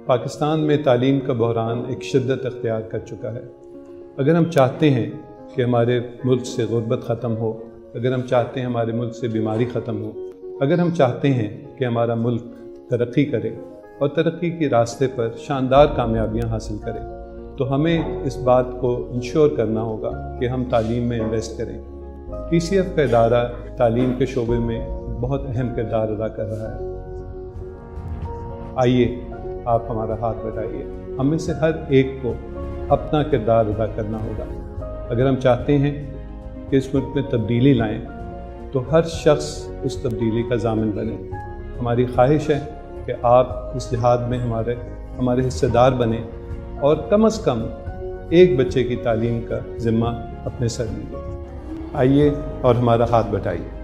पाकिस्तान में तालीम का बहरान एक शिद्दत अख्तियार कर चुका है। अगर हम चाहते हैं कि हमारे मुल्क से गुर्बत ख़त्म हो, अगर हम चाहते हैं हमारे मुल्क से बीमारी ख़त्म हो, अगर हम चाहते हैं कि हमारा मुल्क तरक्की करे और तरक्की के रास्ते पर शानदार कामयाबियाँ हासिल करे, तो हमें इस बात को इंश्योर करना होगा कि हम तालीम में इन्वेस्ट करें। TCF का इदारा तालीम के शोबे में बहुत अहम किरदार अदा कर रहा है। आइए आप हमारा हाथ बढ़ाइए। हम में से हर एक को अपना किरदार अदा करना होगा। अगर हम चाहते हैं कि इस मुल्क में तब्दीली लाएं, तो हर शख्स उस तब्दीली का ज़ामिन बने। हमारी ख्वाहिश है कि आप इस जिहाद में हमारे हिस्सेदार बने और कम से कम एक बच्चे की तालीम का ज़िम्मा अपने सर लीजिए। आइए और हमारा हाथ बढ़ाइए।